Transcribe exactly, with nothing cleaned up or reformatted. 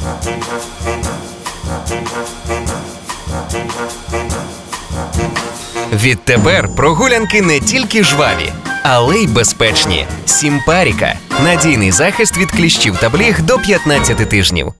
Відтепер прогулянки не тільки жваві, але й безпечні. Сімпаріка – надійний захист від кліщів та бліг до п'ятнадцяти тижнів.